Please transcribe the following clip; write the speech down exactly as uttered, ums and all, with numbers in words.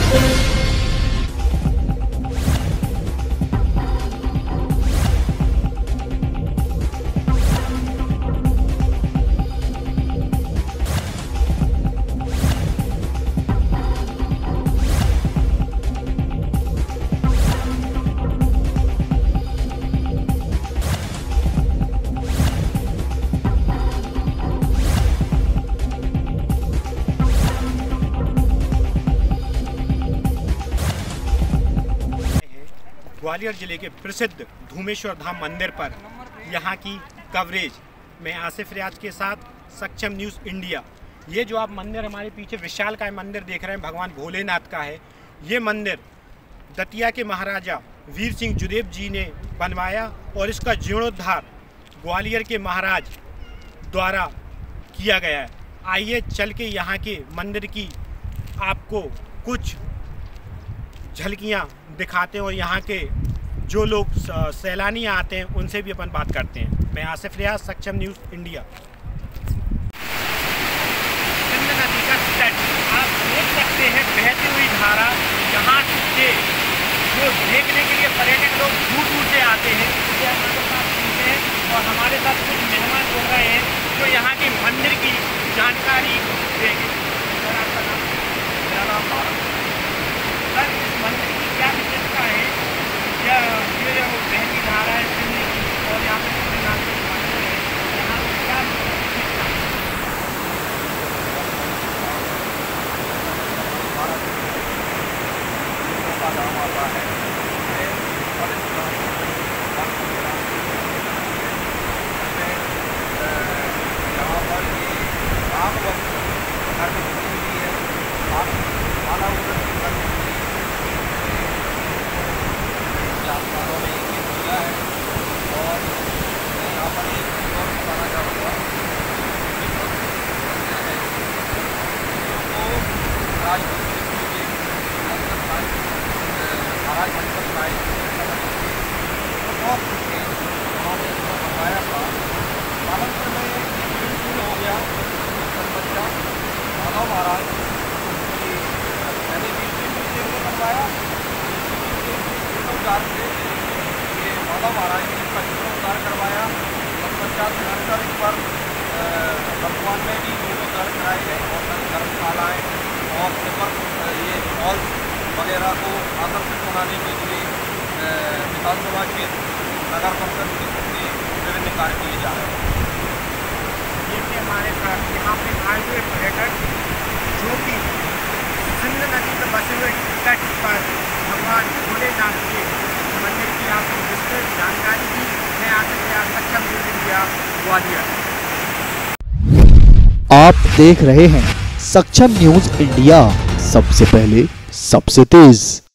ग्वालियर जिले के प्रसिद्ध धूमेश्वर धाम मंदिर पर यहाँ की कवरेज। मैं आसिफ रियाज के साथ सक्षम न्यूज़ इंडिया। ये जो आप मंदिर हमारे पीछे विशालकाय मंदिर देख रहे हैं, भगवान भोलेनाथ का है। ये मंदिर दतिया के महाराजा वीर सिंह जुदेव जी ने बनवाया और इसका जीर्णोद्धार ग्वालियर के महाराज द्वारा किया गया है। आइए चल के यहाँ के मंदिर की आपको कुछ झलकियाँ दिखाते हैं और यहाँ के जो लोग सैलानी आते हैं उनसे भी अपन बात करते हैं। मैं आसिफ रियाज, सक्षम न्यूज़ इंडिया। सिंध नदी का तट आप देख सकते हैं, बहती हुई धारा। यहाँ से जो देखने के लिए पर्यटक लोग दूर दूर से आते हैं, उसे हमारे साथ सुनते हैं और हमारे साथ कुछ मेहमान बोल रहे हैं जो यहाँ के मंदिर की जानकारी देंगे। सर आपका नाम? मेरा नाम भारत। सर इस मंदिर की क्या विशेषता है? या ये जो बहती धारा है सिंध की और यहाँ पे भोलेनाथ के मंदिर है, यहाँ पे क्या विशेषता है? हमारा नाम आता है यहाँ पर ये राम वक्त करने के लिए माला आसमानों में ये किया है। और मैं यहाँ पर एक और बताना चाहूँगा को राजपूत महाराज हरिपत राय बहुत कुछ है उन्होंने इसको बनवाया था। कालांतर में शुरू हो गया बच्चा माधव महाराज पहले वीर सिंह जी ने बनवाया। से ये माधव महाराज ने इसका जीर्णोद्धार करवाया। तत्पश्चात निरंतर इस पर वर्तमान में भी जीर्णोद्धार कराए गए और धर्मशालाएँ और पेपर ये मॉल वगैरह को आकर्षित बनाने के लिए विधानसभा क्षेत्र नगर परिषद के विभिन्न कार्य किए जा रहे हैं। देखिए हमारे साथ यहाँ पे आए हुए पर्यटक जो कि सिंध नदी में बसे हुए तट पर भगवान भोलेनाथ के मंदिर की आपको विस्तृत जानकारी दी। मैं आसिफ रियाज, सक्षम न्यूज़ इंडिया, ग्वालियर। आप देख रहे हैं सक्षम न्यूज़ इंडिया, सबसे पहले सबसे तेज।